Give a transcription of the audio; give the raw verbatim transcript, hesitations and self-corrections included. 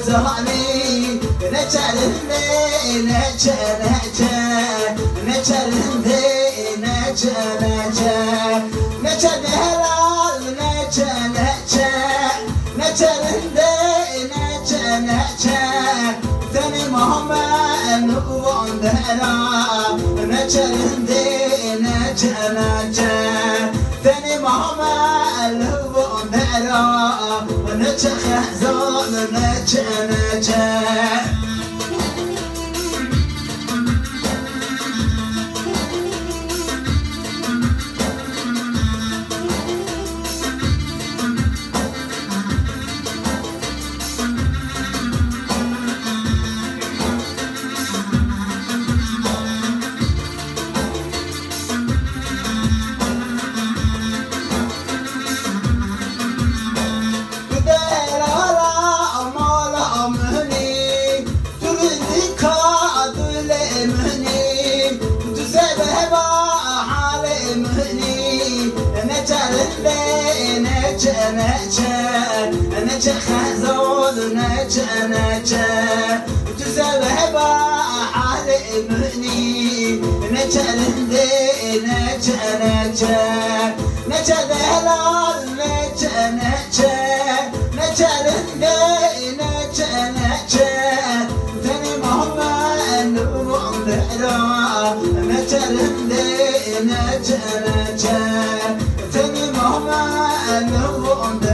زهاني نجرني نجا نجا نجرني نجا نجا نجا نهلال نجا نجا نجرني نجا نجا ثاني محمد نقوم دهرا نجرني نجا نجا ثاني محمد نقوم دهرا نجا خزان نجا نجا نجا نجا نجا خزون نجا نجا تسبح بحال ابني نجا لندي نجا نجا نجا دهلال نجا نجا نجا لندي نجا نجا ثاني محمد نقوم دهلا نجا لندي نجا نجا ثاني محمد نقوم